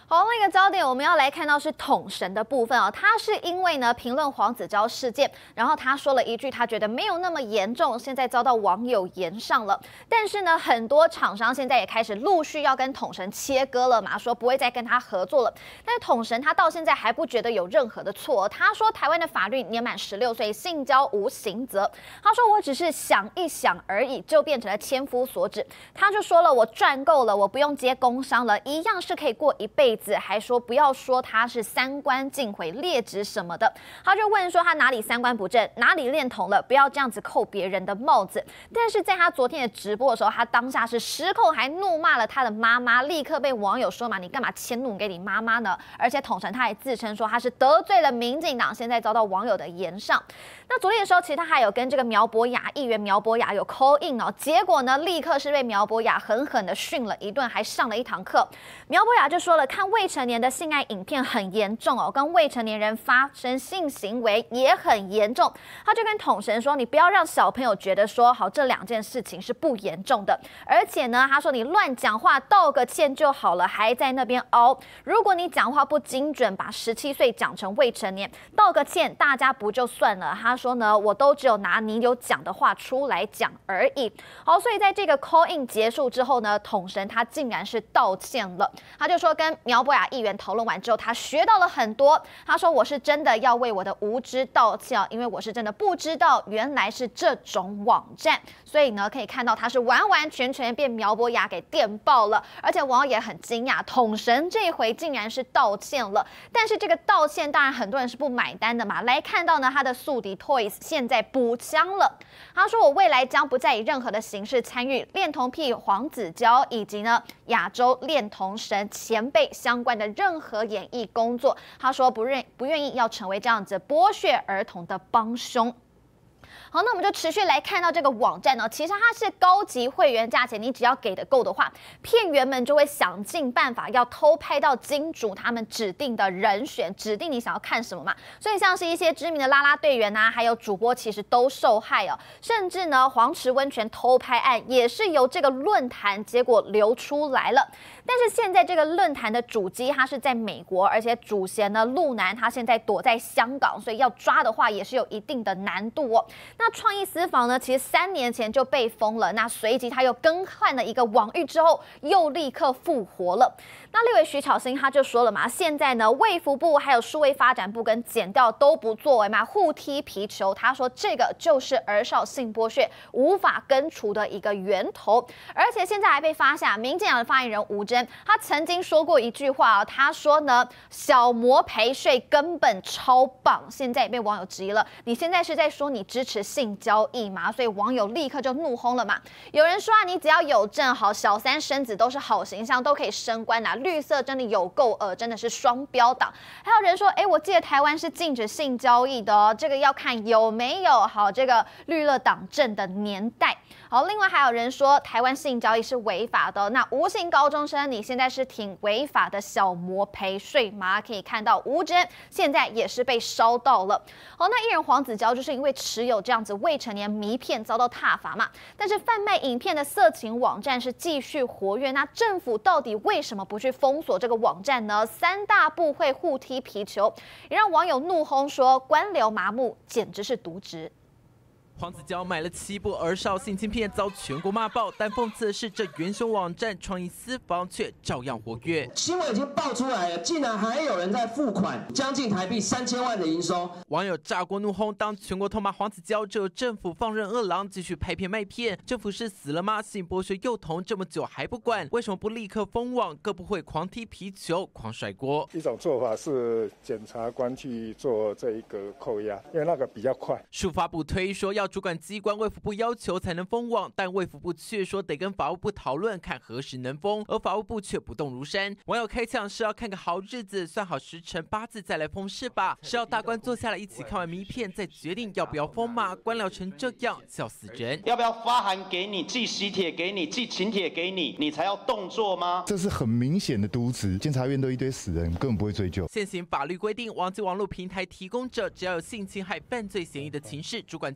好，那个焦点我们要来看到是统神的部分哦。他是因为呢评论黄子佼事件，然后他说了一句他觉得没有那么严重，现在遭到网友炎上了。但是呢，很多厂商现在也开始陆续要跟统神切割了嘛，说不会再跟他合作了。但是统神他到现在还不觉得有任何的错，他说台湾的法律年满16岁性交无刑责。他说我只是想一想而已，就变成了千夫所指。他就说了我赚够了，我不用接工伤了，一样是可以过一辈子。还说不要说他是三观尽毁、劣质什么的，他就问说他哪里三观不正，哪里恋童了，不要这样子扣别人的帽子。但是在他昨天的直播的时候，他当下是失控，还怒骂了他的妈妈，立刻被网友说嘛，你干嘛迁怒给你妈妈呢？而且统神他还自称说他是得罪了民进党，现在遭到网友的炎上。那昨天的时候，其实他还有跟这个苗博雅议员苗博雅有 call in 哦，结果呢，立刻是被苗博雅狠狠的训了一顿，还上了一堂课。苗博雅就说了，看未成年的性爱影片很严重哦，跟未成年人发生性行为也很严重。他就跟统神说，你不要让小朋友觉得说好这两件事情是不严重的，而且呢，他说你乱讲话道个歉就好了，还在那边凹。如果你讲话不精准，把17岁讲成未成年，道个歉大家不就算了？他说呢，我都只有拿你有讲的话出来讲而已。好，所以在这个 call in 结束之后呢，统神他竟然是道歉了。他就说跟苗博雅议员讨论完之后，他学到了很多。他说我是真的要为我的无知道歉，因为我是真的不知道原来是这种网站。所以呢，可以看到他是完完全全被苗博雅给电爆了，而且网友也很惊讶，统神这一回竟然是道歉了。但是这个道歉当然很多人是不买单的嘛。来看到呢，他的宿敌 Toys 现在补枪了。他说我未来将不再以任何的形式参与恋童癖黄子佼以及呢亚洲恋童神前辈相关的任何演艺工作。他说不愿意要成为这样子剥削儿童的帮凶。好，那我们就持续来看到这个网站呢，其实它是高级会员价钱，你只要给的够的话，片源们就会想尽办法要偷拍到金主他们指定的人选，指定你想要看什么嘛。所以像是一些知名的啦啦队员啊，还有主播，其实都受害哦。甚至呢，黄池温泉偷拍案也是由这个论坛结果流出来了。但是现在这个论坛的主机它是在美国，而且主嫌呢陆南他现在躲在香港，所以要抓的话也是有一定的难度哦。那创意私房呢，其实3年前就被封了，那随即他又更换了一个网域之后，又立刻复活了。那立委徐巧芯他就说了嘛，现在呢卫福部还有数位发展部跟检调都不作为嘛，互踢皮球。他说这个就是儿少性剥削无法根除的一个源头，而且现在还被发下民进党的发言人吴峥，他曾经说过一句话哦，他说呢小模陪睡根本超棒，现在也被网友质疑了，你现在是在说你支持性交易嘛？所以网友立刻就怒轰了嘛。有人说啊，你只要有证好，小三生子都是好形象，都可以升官啊。绿色真的有够真的是双标党。还有人说，我记得台湾是禁止性交易的哦，这个要看有没有好这个绿乐党政的年代。好，另外还有人说台湾性交易是违法的哦，那无性高中生你现在是挺违法的小模陪睡吗？可以看到吴峥现在也是被烧到了。好，那艺人黄子佼就是因为持有这样子未成年迷片遭到挞伐嘛，但是贩卖影片的色情网站是继续活跃，那政府到底为什么不去封锁这个网站呢？3大部会互踢皮球，也让网友怒轰说官僚麻木，简直是渎职。 黄子佼买了7部儿少性侵片，遭全国骂爆。但讽刺的是，这元凶网站创意私房却照样活跃。 新闻已经爆出来了，竟然还有人在付款，将近台币3000万的营收。 网友炸锅怒轰，当全国痛骂黄子佼，只有政府放任恶狼继续拍片卖片。政府是死了吗？性剥削幼童这么久还不管，为什么不立刻封网？各部会狂踢皮球，狂甩锅。 一种做法是检察官去做这一个扣押，因为那个比较快。 数发部推说要主管机关卫福部要求才能封网，但卫福部却说得跟法务部讨论，看何时能封，而法务部却不动如山。网友开呛是要看个好日子，算好时辰8字再来封是吧？是要大官坐下来一起看完迷片再决定要不要封吗？官僚成这样，笑死人！ 要不要发函给你，寄喜帖给你，寄请帖给你，你才要动作吗？ 这是很明显的渎职，监察院都一堆死人，根本不会追究。 现行法律规定，网际网络平台提供者只要有性侵害犯罪嫌疑的情事，主管机关就应该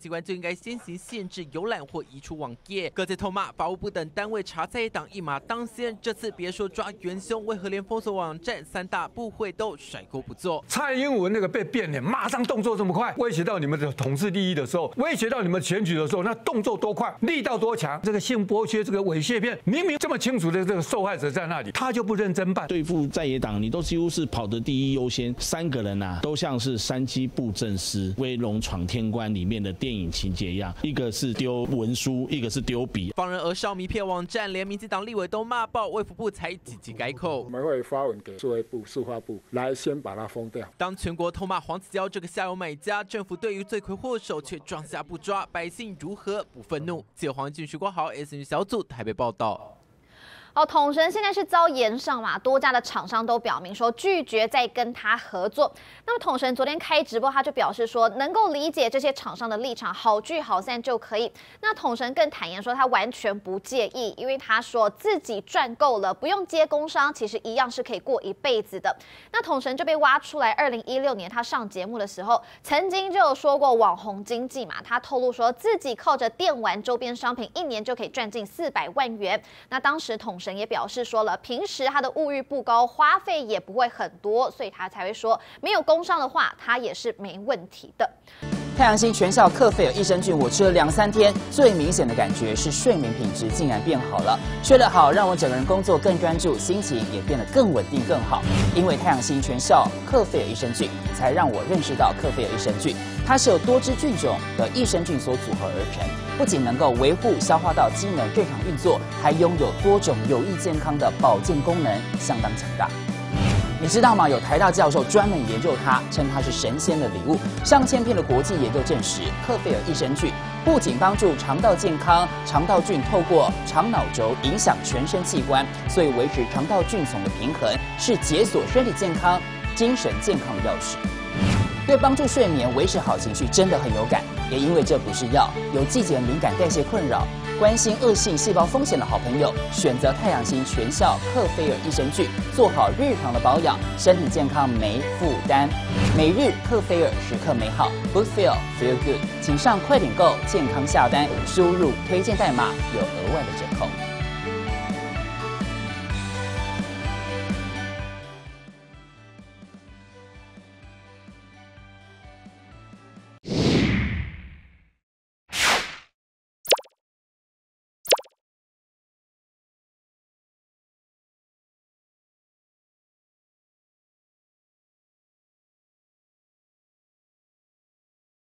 该先行限制游览或移除网页。各界痛骂法务部等单位查在野党一马当先，这次别说抓元凶，为何连封锁网站3大部会都甩锅不做？ 蔡英文那个被变脸，马上动作这么快，威胁到你们的统治利益的时候，威胁到你们选举的时候，那动作多快，力道多强？这个性剥削，这个猥亵片，明明这么清楚的这个受害者在那里，他就不认真办。 对付在野党，你都几乎是跑得第一优先，3个人啊，都像是山鸡布阵师、威龙闯天关里面的电影情节一样，一个是丢文书，一个是丢笔。 放任儿少迷骗网站，连民进党立委都骂爆，卫福部才积极改口。 我们会发文给数位部、数发部来先把它封掉。 当全国痛骂黄子佼这个下游买家，政府对于罪魁祸首却装瞎不抓，百姓如何不愤怒？记者黄俊、徐国豪 SNG 小组台北报道。 统神现在是遭延上嘛，多家的厂商都表明说拒绝再跟他合作。那么统神昨天开直播，他就表示说能够理解这些厂商的立场，好聚好散就可以。那统神更坦言说他完全不介意，因为他说自己赚够了，不用接工商，其实一样是可以过一辈子的。那统神就被挖出来，2016年他上节目的时候，曾经就有说过网红经济嘛，他透露说自己靠着电玩周边商品，1年就可以赚进400万元。那当时统神也表示说了，平时他的物欲不高，花费也不会很多，所以他才会说没有工伤的话，他也是没问题的。 太阳星全效克菲尔益生菌，我吃了2、3天，最明显的感觉是睡眠品质竟然变好了。睡得好，让我整个人工作更专注，心情也变得更稳定更好。因为太阳星全效克菲尔益生菌，才让我认识到克菲尔益生菌，它是由多支菌种的益生菌所组合而成，不仅能够维护消化道机能正常运作，还拥有多种有益健康的保健功能，相当强大。你知道吗？有台大教授专门研究它，称它是神仙的礼物。上千篇的国际研究证实，克菲尔益生菌不仅帮助肠道健康，肠道菌透过肠脑轴影响全身器官，所以维持肠道菌丛的平衡是解锁身体健康、精神健康的钥匙。对帮助睡眠、维持好情绪真的很有感，也因为这不是药，有季节敏感、代谢困扰、关心恶性细胞风险的好朋友，选择太阳星全效克菲尔益生菌，做好日常的保养，身体健康没负担。每日克菲尔，时刻美好 ，Good Feel Feel Good， 请上快点购健康下单，输入推荐代码有额外的折扣。